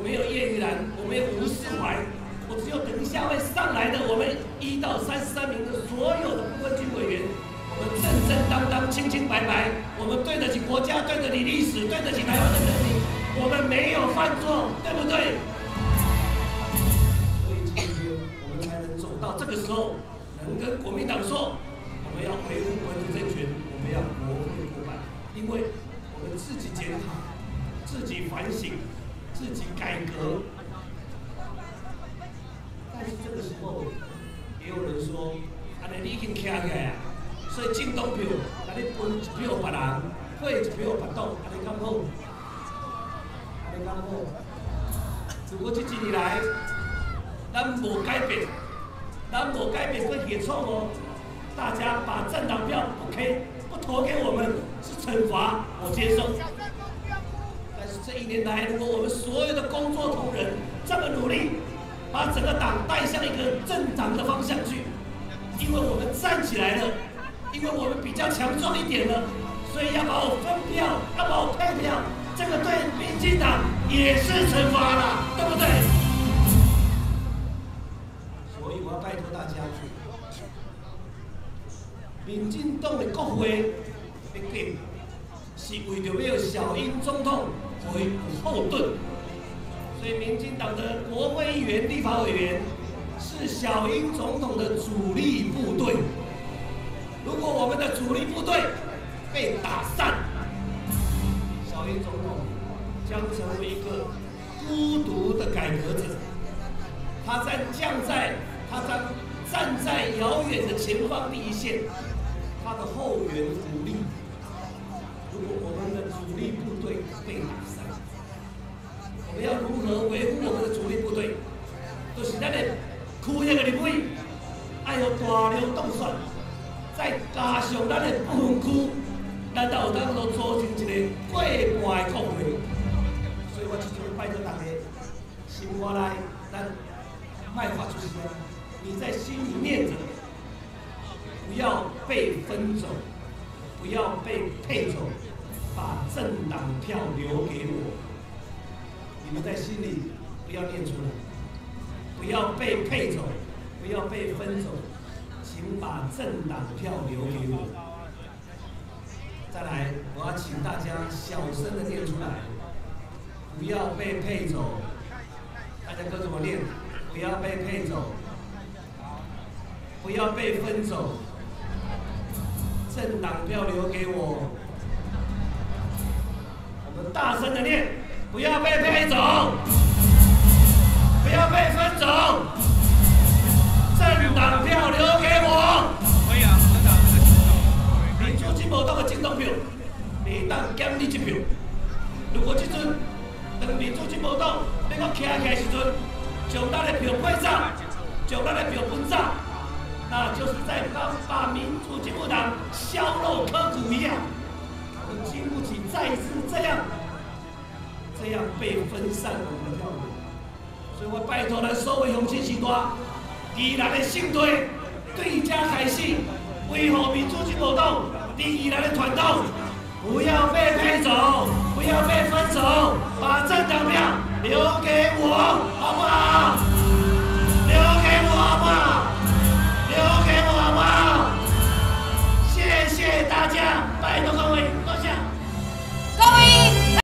没有叶玉兰，我没有吴世怀，我只有等一下会上来的我们1到33名的所有的不分区委员，我们正正当当、清清白白，我们对得起国家，对得起历史，对得起台湾的人民，我们没有犯错，对不对？所以今天我们才能走到这个时候，能跟国民党说，我们要维护本土政权，我们要国会过半，因为我们自己检讨、自己反省、自己改革。但是这个时候，也有人说，安尼你已经徛起来啊，所以进党票，安尼分一票别人，退一票别党，安尼敢好？安尼敢好？如果这几年来，咱无改变，会结错哦。大家把政党票不投给我们，是惩罚，我接受。但是这1年来，如果我们所有的工作同仁这么努力，把整个党带向一个政党的方向去，因为我们站起来了，因为我们比较强壮一点了，所以要把我分票，要把我退票，这个对民进党也是惩罚了，对不对？所以我要拜托大家，民进党的国会的计是为着要小英总统为有后盾。所以，民进党的国会议员、立法委员是小英总统的主力部队。如果我们的主力部队被打散，小英总统将成为一个孤独的改革者。他将站在遥远的前方第一线，他的后援无力。如果我们的主力部队被打散，我们要如何维护我们的主力部队？就是咱的区那个立委，要有大量当选，再加上咱的不分区，咱才有当组成一个过半的国会。所以我这阵拜托大家，心肝内咱卖发出声，你在心里念着，不要被分走，不要被配走，把政党票留给我。你们在心里不要念出来，不要被配走，不要被分走，请把政党票留给我。再来，我要请大家小声的念出来，不要被配走。大家跟着我念，不要被配走，不要被分走，政党票留给我。我们大声的念。不要被配走，不要被分走，政党票留给我。可以啊，民主进步党的政党票，你当减你1票。如果这阵当民主进步党要搁徛起来时阵，将咱的票配走，将咱的票分走，那就是在把民主进步党削弱科骨一样。我们经不起再次这样被分散我们的票源，所以我拜托咱所有乡亲时代，宜兰的省队对家开始，维护民主进步党伫宜兰的传统，不要被配走，不要被分走，把政党票留给